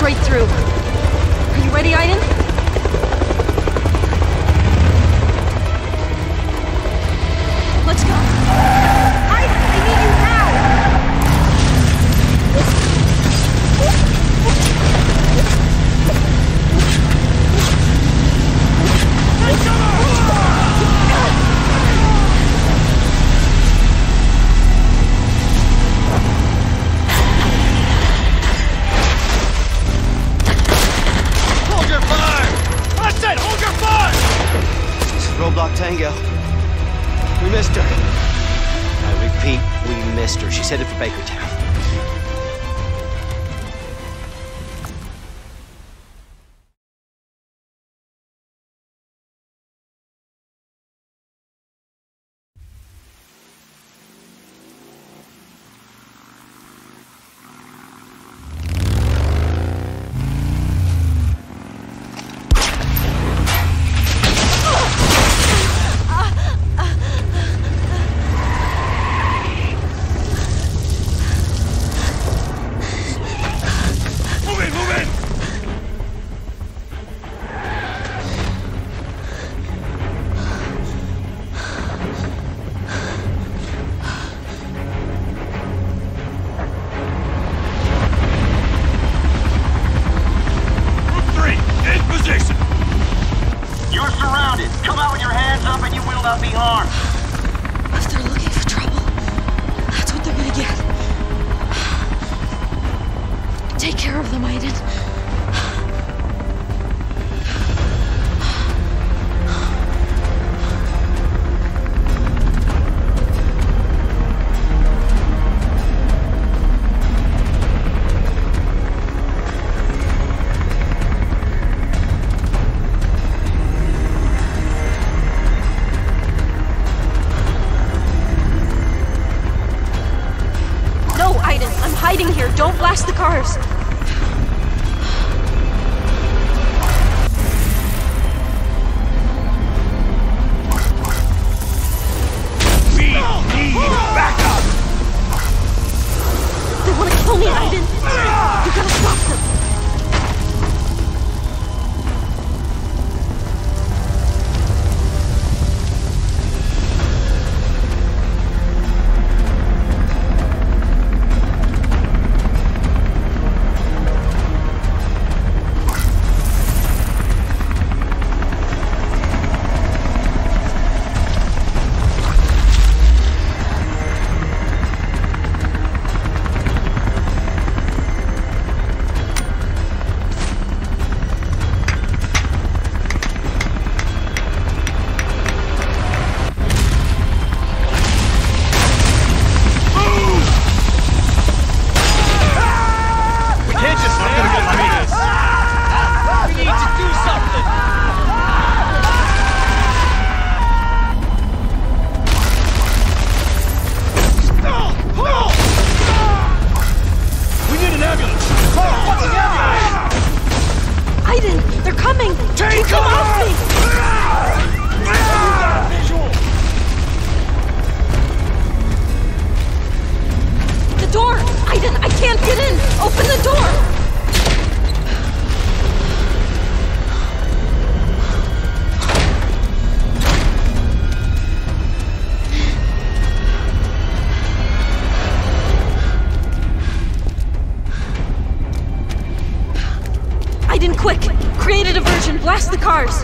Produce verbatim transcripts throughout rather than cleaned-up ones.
straight through. Are you ready, Aiden? Let's go. Aiden, I need you now! Take cover! Hold your fire! I said hold your fire! This is Roadblock Tango. We missed her. I repeat, we missed her. She's headed for Bakertown. Don't blast the cars! We need backup! They want to kill me, Aiden! You gotta stop them! Quick! Create a diversion! Blast the cars!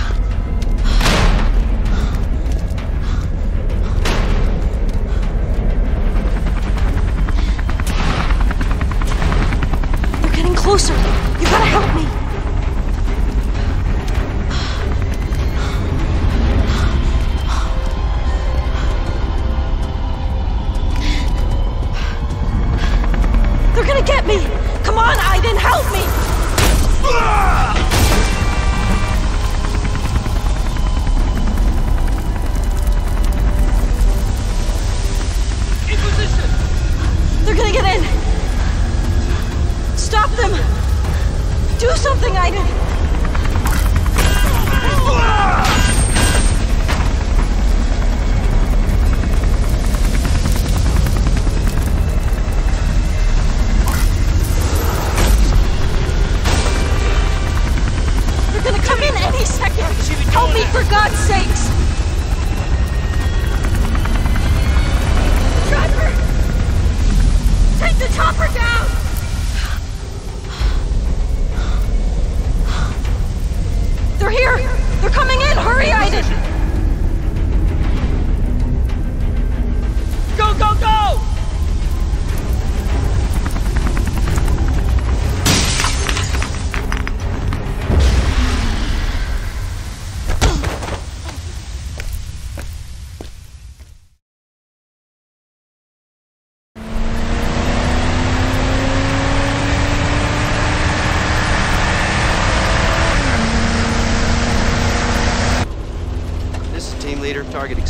They're getting closer! You gotta help me! They're gonna get me! Come on, Aiden, help me! In position! They're gonna get in! Stop them! Do something, Aiden!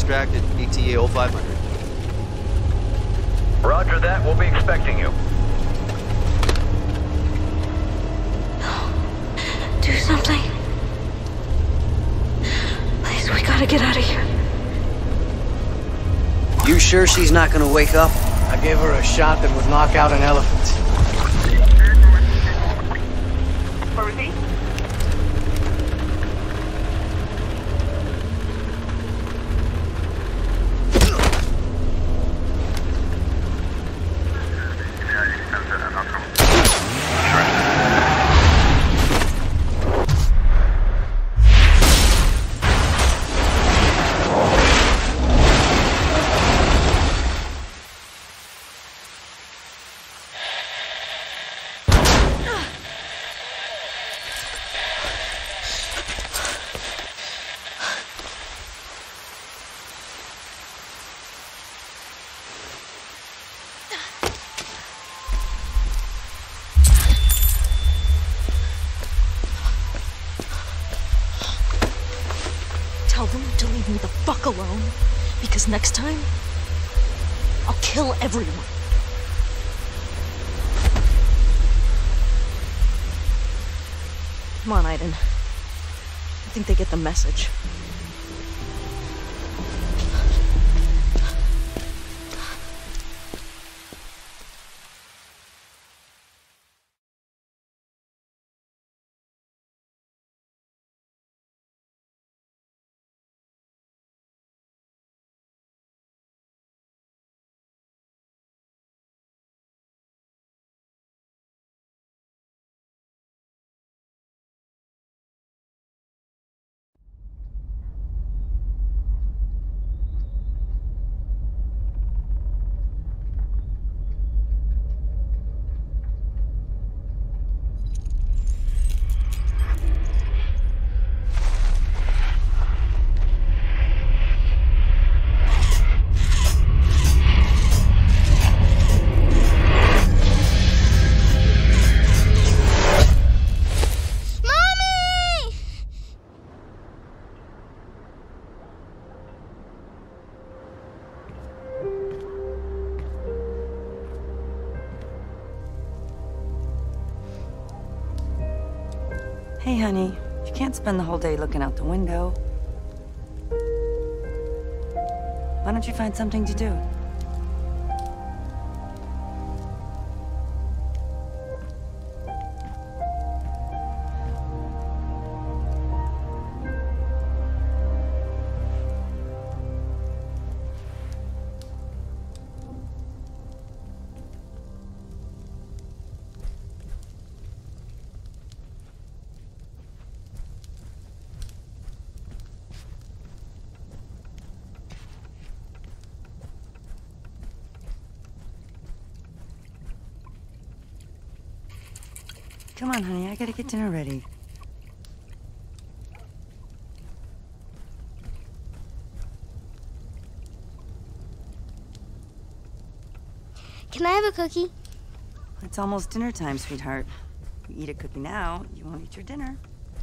extract at E T A oh five hundred. Roger that. We'll be expecting you. Do something. Please, we gotta get out of here. You sure she's not gonna wake up? I gave her a shot that would knock out an elephant. Percy? Tell them to leave me the fuck alone, because next time, I'll kill everyone. Come on, Aiden. I think they get the message. Hey, honey. You can't spend the whole day looking out the window. Why don't you find something to do? Come on, honey, I gotta get dinner ready. Can I have a cookie? It's almost dinner time, sweetheart. If you eat a cookie now, you won't eat your dinner.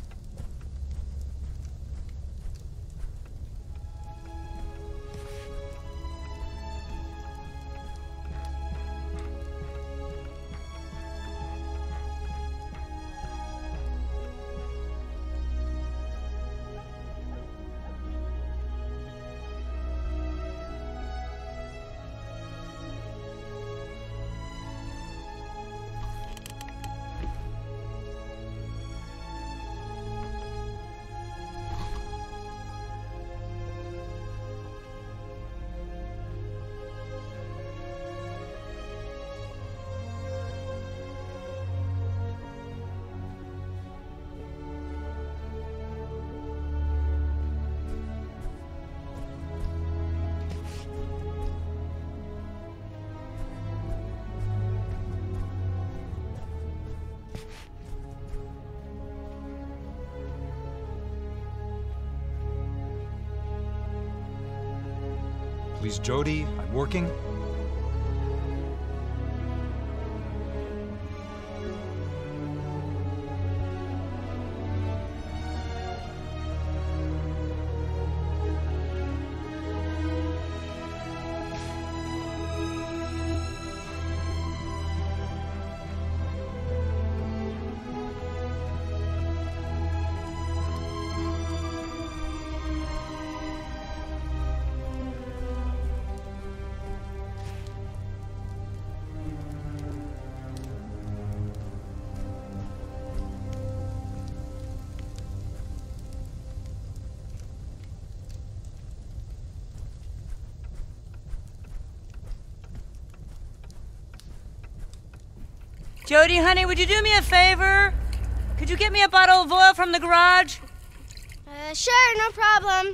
Please, Jody, I'm working. Jody, honey, would you do me a favor? Could you get me a bottle of oil from the garage? Uh, sure, no problem.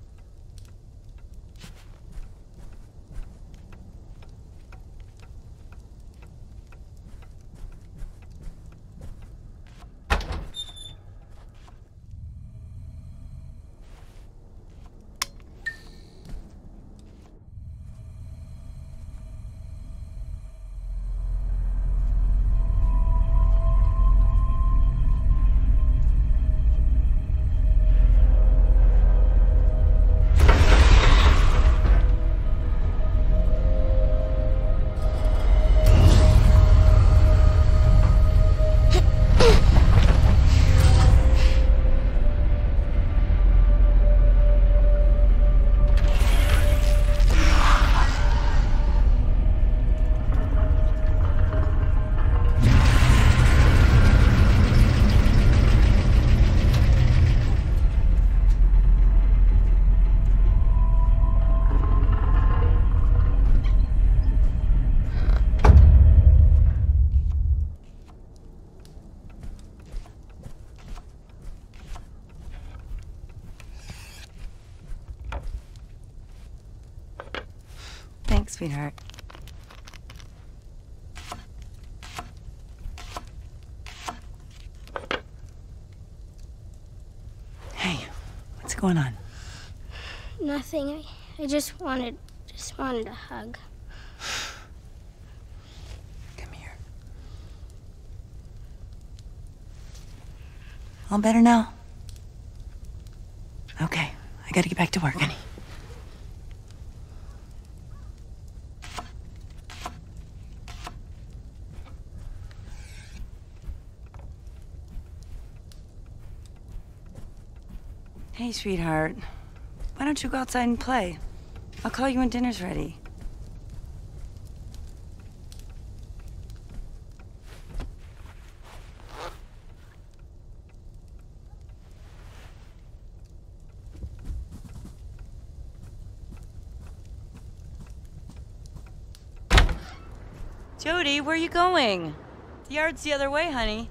Thanks, sweetheart. Hey, what's going on? Nothing. I, I just wanted, just wanted a hug. Come here. All better now? Okay, I gotta get back to work, honey. Hey, sweetheart. Why don't you go outside and play? I'll call you when dinner's ready. Jody, where are you going? The yard's the other way, honey.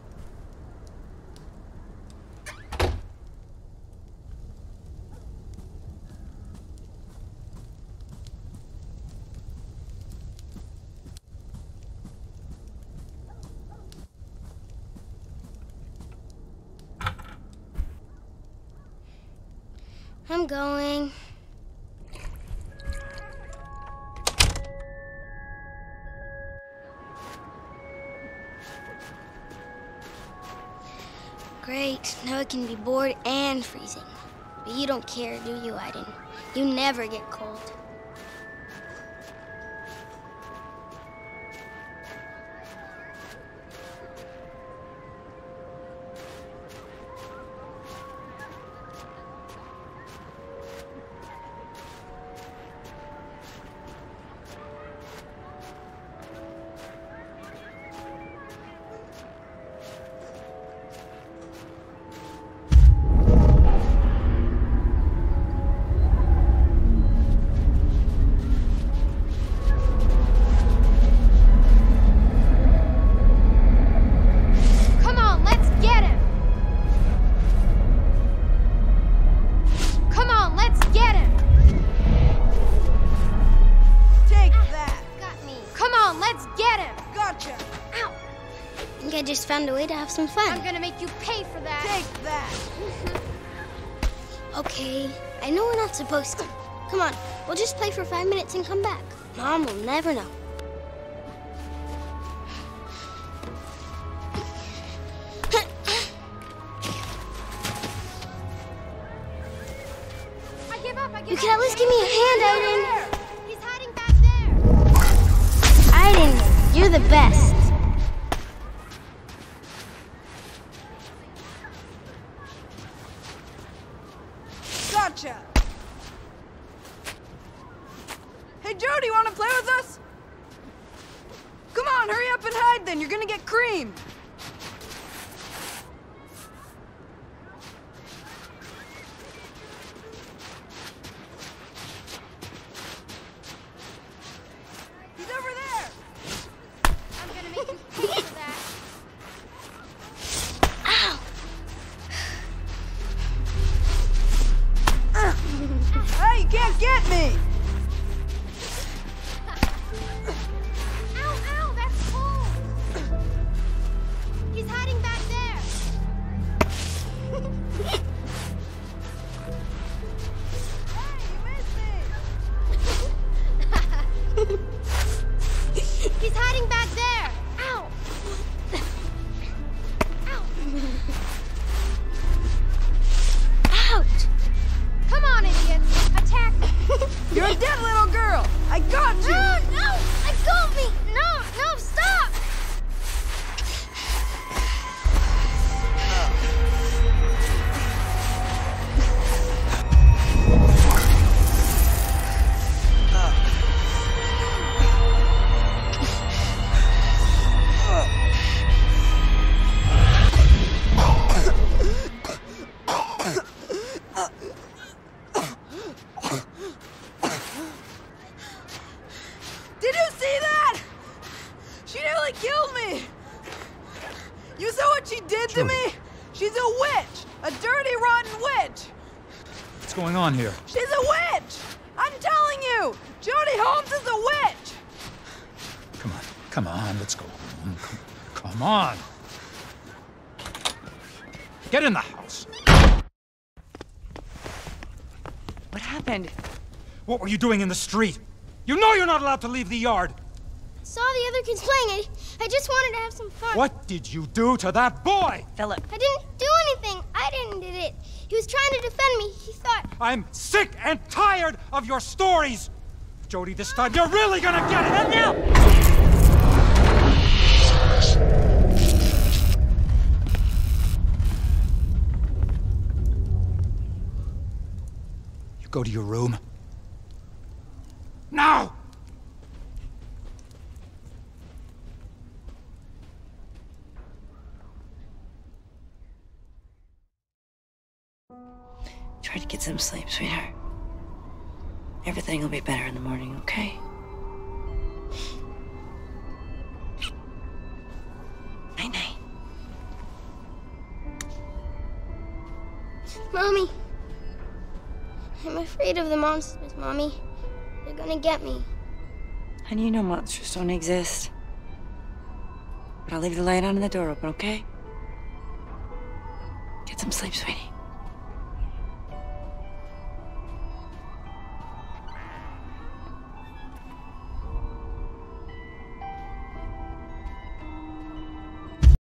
I'm going. Great. Now I can be bored and freezing. But you don't care, do you, Aiden? You never get cold. I just found a way to have some fun. I'm gonna make you pay for that. Take that. Okay, I know we're not supposed to. Come on, we'll just play for five minutes and come back. Mom will never know. I give up, I give You up. can at least give me a hand, Aiden. He's hiding back there. Aiden, you're the best. Gotcha! Hey, Jody, wanna play with us? Come on, hurry up and hide then. You're gonna get creamed. He's over there. I'm gonna make you pay for that. no! Let go of me! No, no, stop! Did you see that? She nearly killed me. You saw what she did to me? She's a witch. A dirty, rotten witch. What's going on here? She's a witch. I'm telling you. Jody Holmes is a witch. Come on, come on, let's go. Come, come on. Get in the house. What happened? What were you doing in the street? You know you're not allowed to leave the yard. Saw the other kids playing it. I just wanted to have some fun. What did you do to that boy? Philip. I didn't do anything. I didn't did it. He was trying to defend me. He thought... I'm sick and tired of your stories. Jody, this time you're really gonna get it. And now... You go to your room. Now! Try to get some sleep, sweetheart. Everything will be better in the morning, okay? Night-night. Mommy. I'm afraid of the monsters, Mommy. They're gonna get me. Honey, you know monsters don't exist. But I'll leave the light on and the door open, okay? Get some sleep, sweetie.